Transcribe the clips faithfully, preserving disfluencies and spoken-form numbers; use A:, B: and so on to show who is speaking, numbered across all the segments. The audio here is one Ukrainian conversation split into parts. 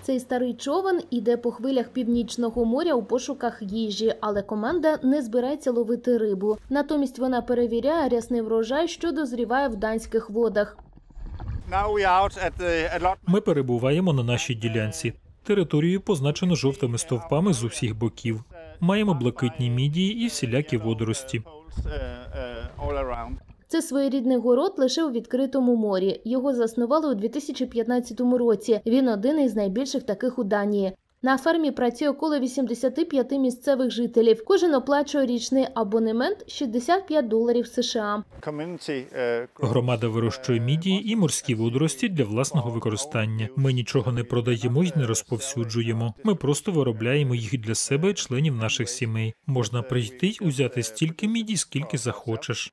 A: Цей старий човен іде по хвилях Північного моря у пошуках їжі, але команда не збирається ловити рибу. Натомість вона перевіряє рясний врожай, що дозріває в данських водах.
B: Ми перебуваємо на нашій ділянці. Територію позначено жовтими стовпами з усіх боків. Маємо блакитні мідії і всілякі водорості.
A: Це своєрідний город лише у відкритому морі. Його заснували у дві тисячі п'ятнадцятому році. Він один із найбільших таких у Данії. На фермі працює около вісімдесят п'ять місцевих жителів. Кожен оплачує річний абонемент шістдесят п'ять доларів США.
B: Громада вирощує мідії і морські водорості для власного використання. Ми нічого не продаємо й не розповсюджуємо. Ми просто виробляємо їх для себе і членів наших сімей. Можна прийти й узяти стільки мідій, скільки захочеш.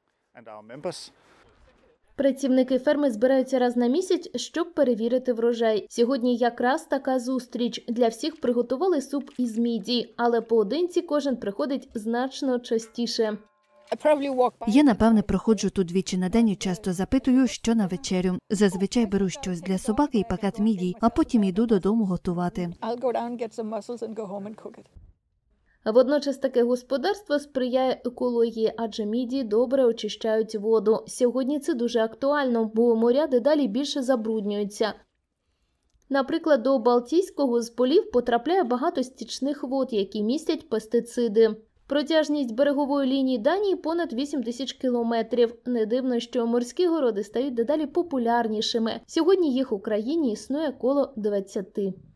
A: Працівники ферми збираються раз на місяць, щоб перевірити врожай. Сьогодні якраз така зустріч. Для всіх приготували суп із мідій, але поодинці кожен приходить значно частіше.
C: Я, напевне, проходжу тут двічі на день і часто запитую, що на вечерю. Зазвичай беру щось для собаки і пакет мідій, а потім йду додому готувати.
A: Водночас таке господарство сприяє екології, адже мідії добре очищають воду. Сьогодні це дуже актуально, бо моря дедалі більше забруднюються. Наприклад, до Балтійського з полів потрапляє багато стічних вод, які містять пестициди. Протяжність берегової лінії Данії понад вісім тисяч кілометрів. Не дивно, що морські городи стають дедалі популярнішими. Сьогодні їх у країні існує коло двадцяти.